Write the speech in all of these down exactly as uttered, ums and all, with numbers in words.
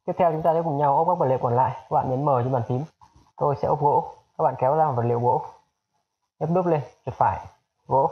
Tiếp theo chúng ta sẽ cùng nhau ốp các vật liệu còn lại. Các bạn nhấn M trên bàn phím. Tôi sẽ ốp gỗ. Các bạn kéo ra vật liệu gỗ. Nhấp nút lên, chuột phải, gỗ.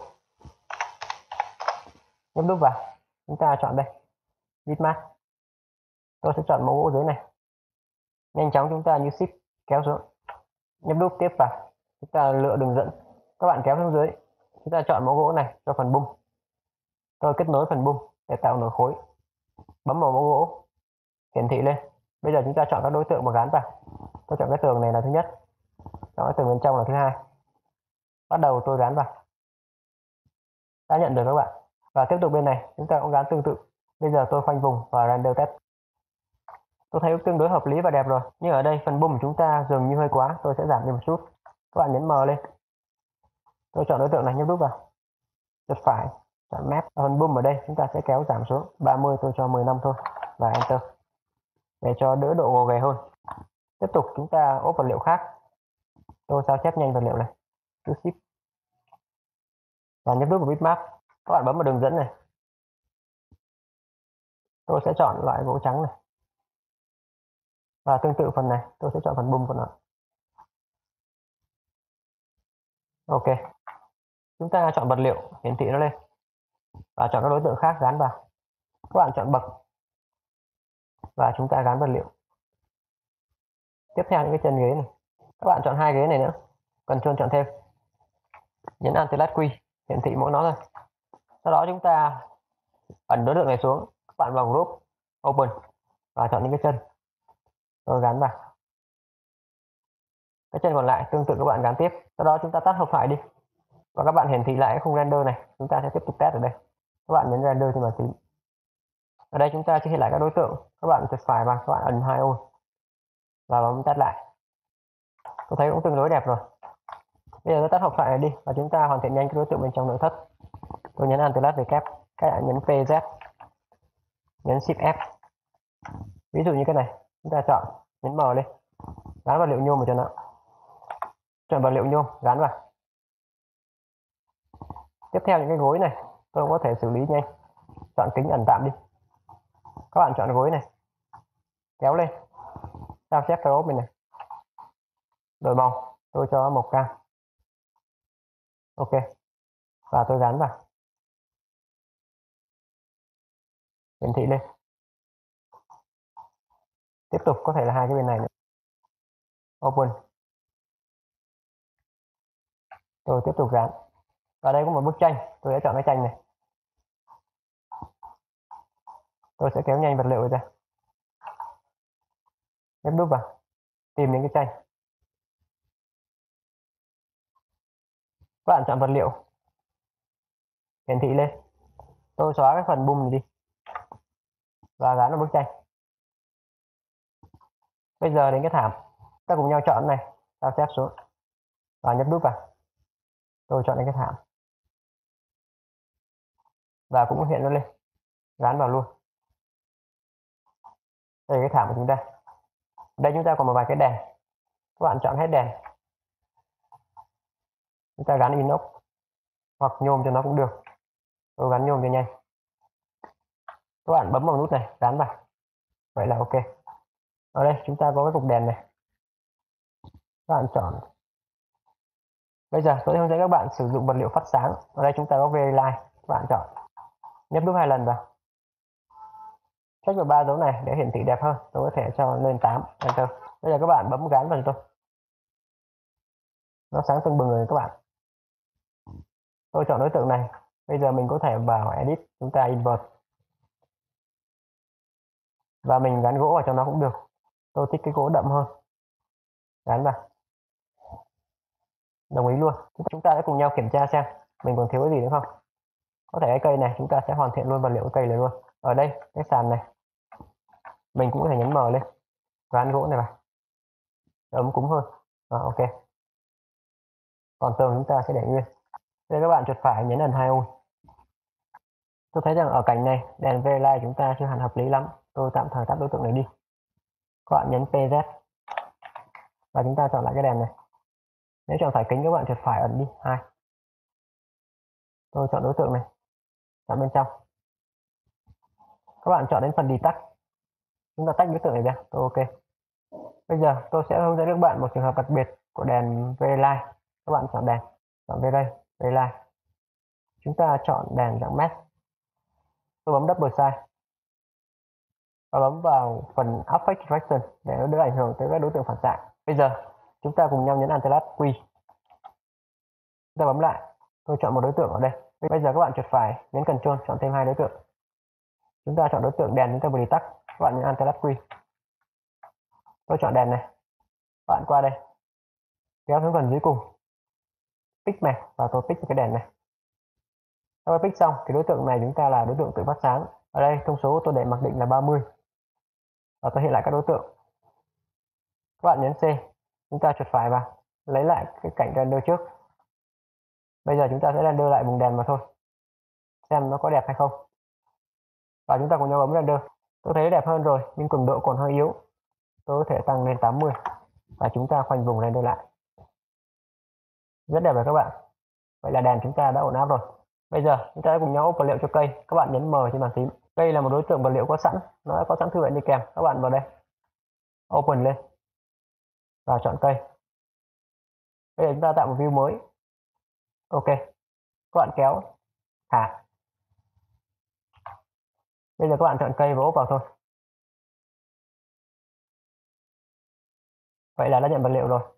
Nhấp nút vào. Chúng ta chọn đây, bitmap. Tôi sẽ chọn mẫu gỗ dưới này. Nhanh chóng chúng ta như shift kéo xuống. Nhấp nút tiếp vào. Chúng ta lựa đường dẫn. Các bạn kéo xuống dưới. Chúng ta chọn mẫu gỗ này cho phần bung. Tôi kết nối phần bung để tạo nổi khối. Bấm vào mẫu gỗ, hiển thị lên. Bây giờ chúng ta chọn các đối tượng mà gắn vào. Tôi chọn cái tường này là thứ nhất, chọn cái tường bên trong là thứ hai. Bắt đầu tôi gắn vào. Đã nhận được các bạn. Và tiếp tục bên này chúng ta cũng gắn tương tự. Bây giờ tôi khoanh vùng và render test. Tôi thấy tương đối hợp lý và đẹp rồi. Nhưng ở đây phần bung của chúng ta dường như hơi quá. Tôi sẽ giảm đi một chút. Các bạn nhấn M lên. Tôi chọn đối tượng này, nhấp nút vào. Chuột phải, chọn map. Phần bung ở đây chúng ta sẽ kéo giảm xuống ba mươi, tôi cho mười lăm thôi. Và enter. Để cho đỡ độ gồ ghề hơn. Tiếp tục chúng ta ốp vật liệu khác. Tôi sao chép nhanh vật liệu này. Cứ shift. Và nhấp nút vào bitmap. Các bạn bấm vào đường dẫn này. Tôi sẽ chọn loại gỗ trắng này. Và tương tự phần này, tôi sẽ chọn phần bung của nó. Ok. Chúng ta chọn vật liệu, hiển thị nó lên. Và chọn các đối tượng khác gắn vào. Các bạn chọn bậc. Và chúng ta gắn vật liệu. Tiếp theo những cái chân ghế này. Các bạn chọn hai ghế này nữa. Control chọn thêm. Nhấn Alt Q, hiển thị mỗi nó thôi. Sau đó chúng ta ẩn đối tượng này xuống. Các bạn vào group, open. Và chọn những cái chân. Tôi gắn vào. Cái chân còn lại tương tự các bạn gắn tiếp. Sau đó chúng ta tắt hộp thoại đi. Và các bạn hiển thị lại cái khung render này. Chúng ta sẽ tiếp tục test ở đây. Các bạn nhấn render trên bàn phím. Ở đây chúng ta sẽ hiện lại các đối tượng. Các bạn chuột phải vào, các bạn ấn hai ô. Và bấm tắt lại. Tôi thấy cũng tương đối đẹp rồi. Bây giờ tôi tắt hộp thoại này đi. Và chúng ta hoàn thiện nhanh cái đối tượng bên trong nội thất. Tôi nhấn Alt V kép. Các bạn nhấn pê zét. Nhấn Shift F. Ví dụ như cái này. Chúng ta chọn. Nhấn M lên. Gắn vật liệu nhôm vào cho nó. Chọn vật liệu nhôm. Gắn vào. Tiếp theo những cái gối này. Tôi cũng có thể xử lý nhanh. Chọn kính ẩn tạm đi. Các bạn chọn gối này. Kéo lên. Sao chép cái ốp bên này. Đổi màu. Tôi cho màu cam. Ok. Và tôi gắn vào. Hiển thị lên. Tiếp tục có thể là hai cái bên này nữa. Open. Tôi tiếp tục gắn. Và đây có một bức tranh. Tôi sẽ chọn cái tranh này. Tôi sẽ kéo nhanh vật liệu ra. Nhấp nút vào. Tìm đến cái tranh. Các bạn chọn vật liệu. Hiển thị lên. Tôi xóa cái phần bung này đi. Và gắn vào bức tranh. Bây giờ đến cái thảm. Ta cùng nhau chọn này. Ta xếp xuống. Và nhấp nút vào. Tôi chọn đến cái thảm. Và cũng hiện nó lên. Gắn vào luôn. Đây là cái thảm của chúng ta. Đây chúng ta còn một vài cái đèn. Các bạn chọn hết đèn. Chúng ta gắn inox. Hoặc nhôm cho nó cũng được. Tôi gắn nhôm cho nhanh. Các bạn bấm vào nút này. Gắn vào. Vậy là ok. Ở đây chúng ta có cái cục đèn này. Các bạn chọn. Bây giờ tôi sẽ hướng dẫn các bạn sử dụng vật liệu phát sáng. Ở đây chúng ta có Very Light. Các bạn chọn. Nhấp nút hai lần vào. Check vào ba dấu này để hiển thị đẹp hơn. Tôi có thể cho lên tám. Enter. Bây giờ các bạn bấm gắn vào cho tôi. Nó sáng tưng bừng rồi các bạn. Tôi chọn đối tượng này. Bây giờ mình có thể vào Edit. Chúng ta Invert. Và mình gắn gỗ vào trong nó cũng được. Tôi thích cái gỗ đậm hơn. Gắn vào. Đồng ý luôn. Chúng ta sẽ cùng nhau kiểm tra xem mình còn thiếu cái gì nữa không. Có thể cái cây này chúng ta sẽ hoàn thiện luôn vật liệu cái cây này luôn. Ở đây cái sàn này mình cũng có thể nhấn M lên. Gắn gỗ này vào. Ấm cúng hơn. À, ok. Còn tường chúng ta sẽ để nguyên. Đây các bạn chuột phải nhấn ẩn hai ô. Tôi thấy rằng ở cảnh này đèn Very Light chúng ta chưa hẳn hợp lý lắm. Tôi tạm thời tắt đối tượng này đi. Các bạn nhấn pê zét. Và chúng ta chọn lại cái đèn này. Nếu chọn phải kính các bạn chuột phải ẩn đi hai. Tôi chọn đối tượng này. Chọn bên trong. Các bạn chọn đến phần detach. Chúng ta tách đối tượng này ra. Tôi ok. Bây giờ tôi sẽ hướng dẫn các bạn một trường hợp đặc biệt của đèn V-Line. Các bạn chọn đèn, chọn V đây, V-Line. Chúng ta chọn đèn dạng mesh. Tôi bấm double size và bấm vào phần Aspect Direction để nó đỡ ảnh hưởng tới các đối tượng phản xạ. Bây giờ chúng ta cùng nhau nhấn Alt Q. Chúng ta bấm lại. Tôi chọn một đối tượng ở đây. Bây giờ các bạn chuột phải nhấn Ctrl chọn thêm hai đối tượng. Chúng ta chọn đối tượng đèn, chúng ta vừa đi tắt. Các bạn nhấn Alt Q. Tôi chọn đèn này. Bạn qua đây, kéo xuống phần dưới cùng, pick mạch và tôi pick cái đèn này. Sau khi pick xong thì đối tượng này chúng ta là đối tượng tự phát sáng. Ở đây thông số tôi để mặc định là ba mươi và tôi hiện lại các đối tượng. Các bạn nhấn C, chúng ta chuột phải vào lấy lại cái cảnh render trước. Bây giờ chúng ta sẽ render lại vùng đèn mà thôi, xem nó có đẹp hay không, và chúng ta cùng nhau bấm render. Tôi thấy đẹp hơn rồi nhưng cường độ còn hơi yếu, tôi có thể tăng lên tám mươi và chúng ta khoanh vùng render lại. Rất đẹp rồi các bạn. Vậy là đèn chúng ta đã ổn áp rồi. Bây giờ chúng ta cùng nhau ốp vật liệu cho cây. Các bạn nhấn M trên bàn phím. Cây là một đối tượng vật liệu có sẵn, nó đã có sẵn thư viện đi kèm. Các bạn vào đây, open lên và chọn cây. Bây giờ chúng ta tạo một view mới. Ok, các bạn kéo thả. Bây giờ các bạn chọn cây và ốp vào thôi. Vậy là đã nhận vật liệu rồi.